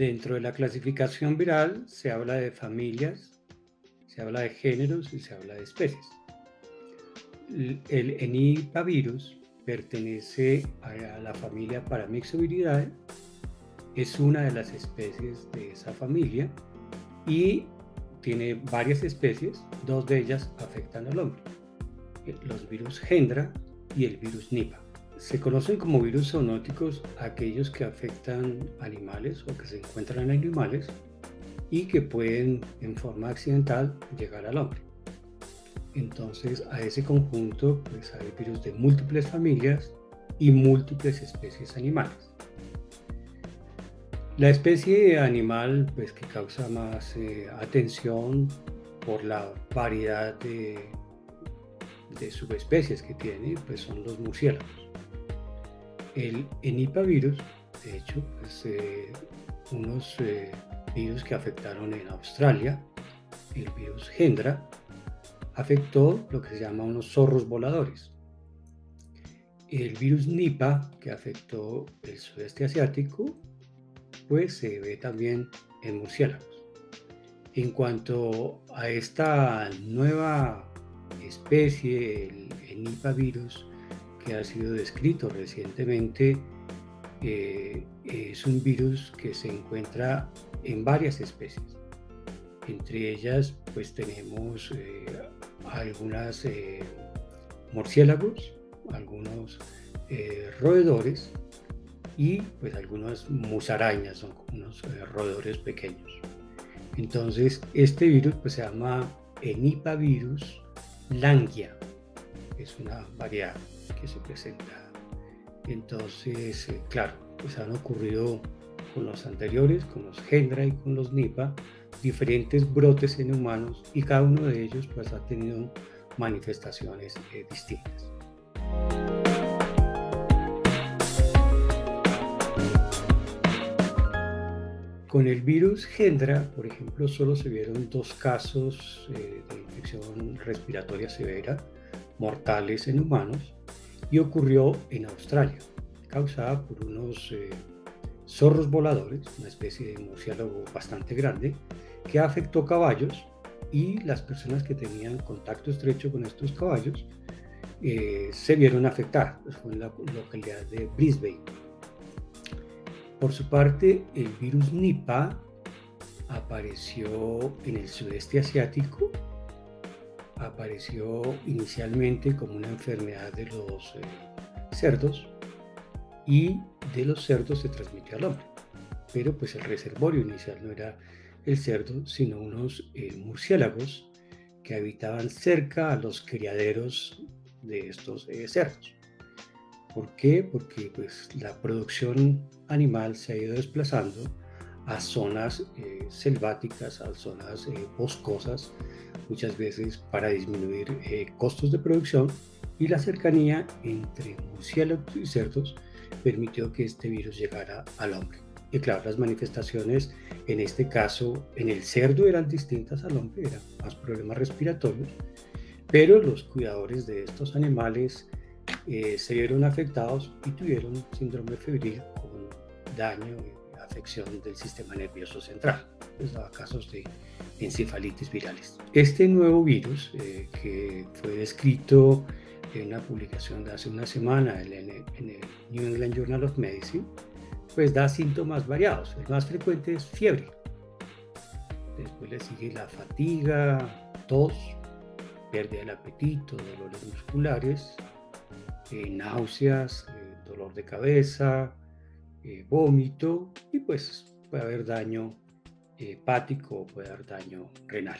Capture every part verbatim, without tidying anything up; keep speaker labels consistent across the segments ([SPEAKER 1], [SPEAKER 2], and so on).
[SPEAKER 1] Dentro de la clasificación viral se habla de familias, se habla de géneros y se habla de especies. El Enipavirus pertenece a la familia Paramyxoviridae, es una de las especies de esa familia y tiene varias especies, dos de ellas afectan al hombre, los virus Hendra y el virus Nipah. Se conocen como virus zoonóticos aquellos que afectan animales o que se encuentran en animales y que pueden en forma accidental llegar al hombre. Entonces a ese conjunto pues hay virus de múltiples familias y múltiples especies animales. La especie animal pues que causa más eh, atención por la variedad de, de subespecies que tiene pues son los murciélagos. El Enipavirus, de hecho, pues, eh, unos eh, virus que afectaron en Australia, el virus Hendra, afectó lo que se llama unos zorros voladores. El virus Nipah, que afectó el sudeste asiático, pues se ve también en murciélagos. En cuanto a esta nueva especie, el, el Enipavirus, que ha sido descrito recientemente, eh, es un virus que se encuentra en varias especies. Entre ellas, pues tenemos eh, algunas eh, murciélagos, algunos eh, roedores y pues algunas musarañas, son unos eh, roedores pequeños. Entonces, este virus pues se llama Enipavirus langia, es una variedad que se presenta. Entonces, eh, claro, pues han ocurrido con los anteriores, con los Hendra y con los Nipah, diferentes brotes en humanos y cada uno de ellos pues ha tenido manifestaciones eh, distintas. Con el virus Hendra, por ejemplo, solo se vieron dos casos eh, de infección respiratoria severa, mortales en humanos, y ocurrió en Australia, causada por unos eh, zorros voladores, una especie de murciélago bastante grande, que afectó caballos y las personas que tenían contacto estrecho con estos caballos eh, se vieron afectadas. Fue en la localidad de Brisbane. Por su parte, el virus Nipah apareció en el sudeste asiático, apareció inicialmente como una enfermedad de los eh, cerdos y de los cerdos se transmitió al hombre, pero pues el reservorio inicial no era el cerdo, sino unos eh, murciélagos que habitaban cerca a los criaderos de estos eh, cerdos. ¿Por qué? Porque pues, la producción animal se ha ido desplazando a zonas eh, selváticas, a zonas eh, boscosas, muchas veces para disminuir eh, costos de producción, y la cercanía entre murciélagos y cerdos permitió que este virus llegara al hombre. Y claro, las manifestaciones en este caso en el cerdo eran distintas al hombre, eran más problemas respiratorios, pero los cuidadores de estos animales eh, se vieron afectados y tuvieron síndrome febril con daño y afección del sistema nervioso central. Pues daba casos de encefalitis virales. Este nuevo virus eh, que fue descrito en una publicación de hace una semana en el, en el New England Journal of Medicine, pues da síntomas variados. El más frecuente es fiebre. Después le sigue la fatiga, tos, pérdida del apetito, dolores musculares, eh, náuseas, eh, dolor de cabeza, eh, vómito y pues puede haber daño hepático o puede haber daño renal.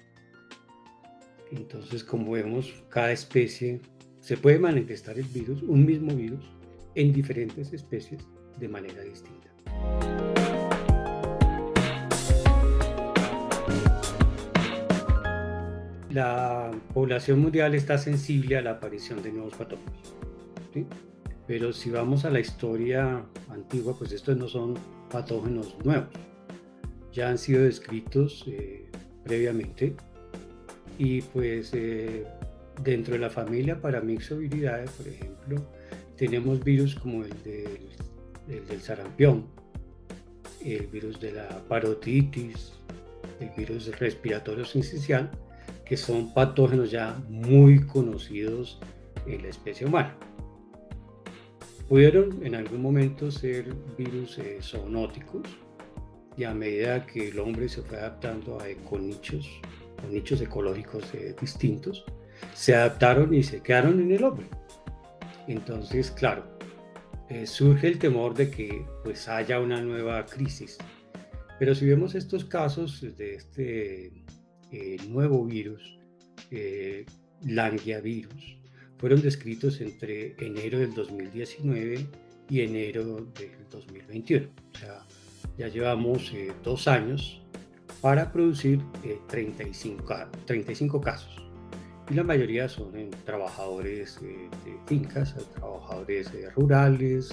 [SPEAKER 1] Entonces, como vemos, cada especie se puede manifestar el virus, un mismo virus, en diferentes especies de manera distinta. La población mundial está sensible a la aparición de nuevos patógenos, ¿sí? Pero si vamos a la historia antigua, pues estos no son patógenos nuevos. Ya han sido descritos eh, previamente y pues eh, dentro de la familia Paramyxoviridae, por ejemplo, tenemos virus como el del, el del sarampión, el virus de la parotiditis, el virus respiratorio sincicial, que son patógenos ya muy conocidos en la especie humana. Pudieron en algún momento ser virus eh, zoonóticos, y a medida que el hombre se fue adaptando a econichos, o nichos ecológicos eh, distintos, se adaptaron y se quedaron en el hombre. Entonces, claro, eh, surge el temor de que pues haya una nueva crisis. Pero si vemos estos casos de este eh, nuevo virus, eh, Langiavirus, fueron descritos entre enero del dos mil diecinueve y enero del dos mil veintiuno. O sea, ya llevamos eh, dos años para producir eh, treinta y cinco casos. Y la mayoría son en trabajadores eh, de fincas, trabajadores eh, rurales,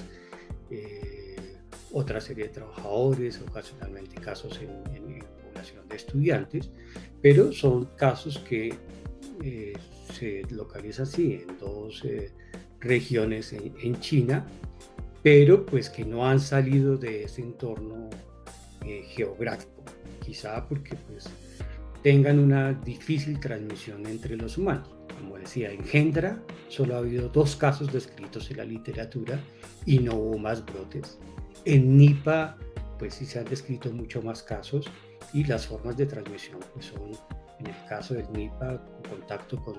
[SPEAKER 1] eh, otra serie de trabajadores, ocasionalmente casos en, en, en población de estudiantes, pero son casos que eh, se localizan así en dos eh, regiones en, en China, pero pues que no han salido de ese entorno eh, geográfico, quizá porque pues tengan una difícil transmisión entre los humanos. Como decía, en Hendra solo ha habido dos casos descritos en la literatura y no hubo más brotes. En Nipah pues sí se han descrito mucho más casos, y las formas de transmisión pues son, en el caso del Nipah, contacto con,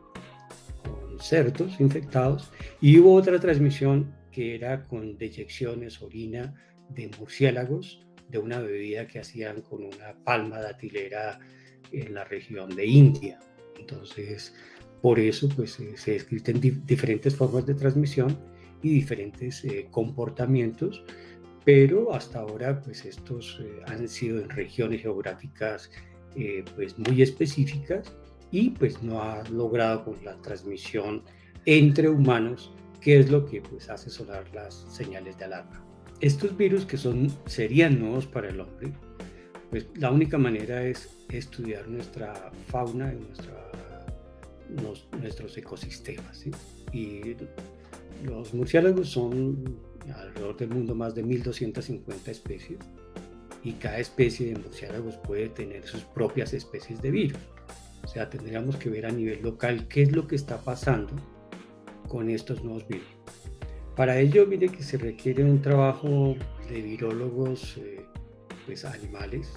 [SPEAKER 1] con cerdos infectados, y hubo otra transmisión que era con deyecciones, orina de murciélagos, de una bebida que hacían con una palma datilera en la región de India. Entonces, por eso pues, eh, se describen di diferentes formas de transmisión y diferentes eh, comportamientos, pero hasta ahora pues, estos eh, han sido en regiones geográficas eh, pues, muy específicas, y pues no ha logrado con la transmisión entre humanos, que es lo que pues, hace sonar las señales de alarma. Estos virus que son, serían nuevos para el hombre, pues la única manera es estudiar nuestra fauna y nuestra, nos, nuestros ecosistemas, ¿sí? Y los murciélagos son alrededor del mundo más de mil doscientas cincuenta especies, y cada especie de murciélagos puede tener sus propias especies de virus. O sea, tendríamos que ver a nivel local qué es lo que está pasando con estos nuevos virus. Para ello, mire que se requiere un trabajo de virólogos eh, pues, animales,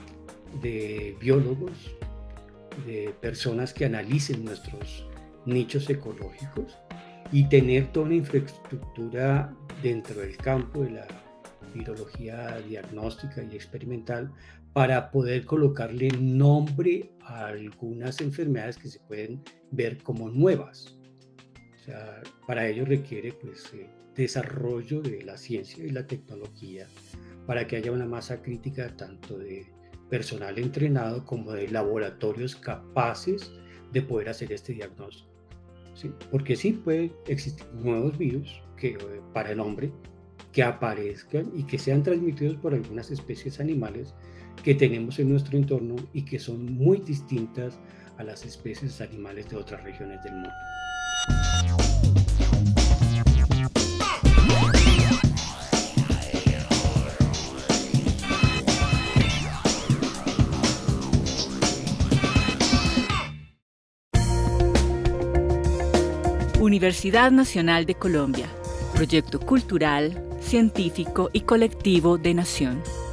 [SPEAKER 1] de biólogos, de personas que analicen nuestros nichos ecológicos, y tener toda una infraestructura dentro del campo de la virología diagnóstica y experimental para poder colocarle nombre a algunas enfermedades que se pueden ver como nuevas. O sea, para ello requiere pues, eh, desarrollo de la ciencia y la tecnología, para que haya una masa crítica tanto de personal entrenado como de laboratorios capaces de poder hacer este diagnóstico. ¿Sí? Porque sí puede existir nuevos virus que, eh, para el hombre, que aparezcan y que sean transmitidos por algunas especies animales que tenemos en nuestro entorno y que son muy distintas a las especies animales de otras regiones del mundo.
[SPEAKER 2] Universidad Nacional de Colombia, proyecto cultural, científico y colectivo de Nación.